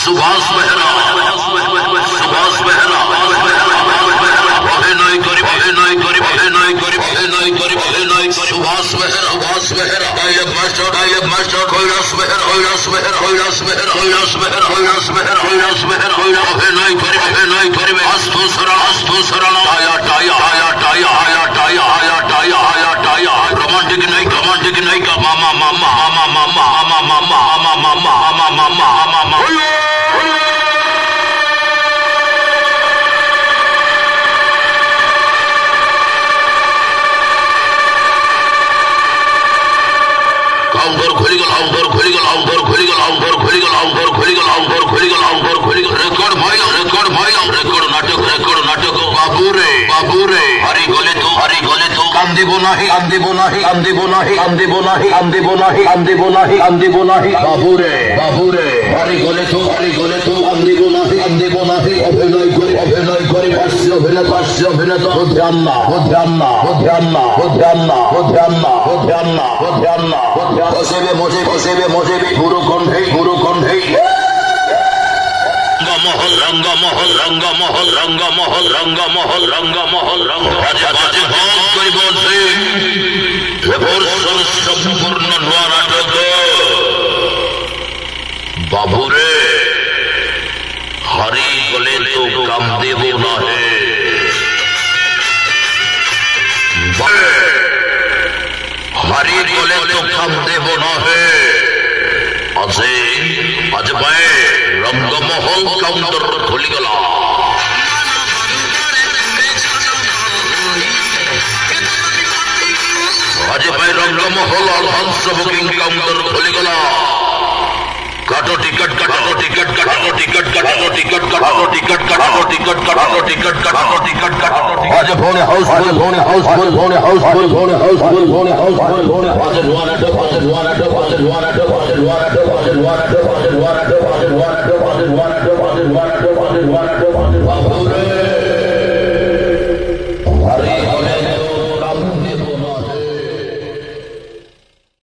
सुभाष बेहरा सुभाष बेहरा अभिनय करी अभिनय करी अभिनय करी अभिनय करी अभिनय सुभाष बेहरा सुभाष बेहरा डायलॉग मास्टर कैलाश बेहरा कैलाश बेहरा कैलाश बेहरा कैलाश बेहरा कैलाश बेहरा कैलाश बेहरा अभिनय करी अस्तु शरण आया टाया आया टाया आया टाया आया टाया आया टाया रोमांटिक नहीं का मामा मामा मामा मामा मामा मामा मामा मामा मामा मामा आउंगर खुली गल आउंगर खुली गल आउंगर खुली गल आउंगर खुली गल आउंगर खुली गल आउंगर खुली गल आउंगर खुली गल रेकॉर्ड भाई रेकॉर्ड नाटक बाबू रे हरी गोले तो कांदी बोनाही बाबू रे हरी गोले तो कांदी बोनाही अभिनय करी पास्य अभिनय ध्यान मोजे भी गुरु कंठे रंगा महल बाजे बहुत कोई बोलते संपूर्ण नाटक बाबू रे हरी गले तो कामदेव ना है हरी गले तो कामदेव ना है आज भाई रंगमहल काउंटर खुली गला आज भाई रंगमहल हंस बुकिंग काउंटर खुली गला काटो टिकट आज भोने हाउसफुल आज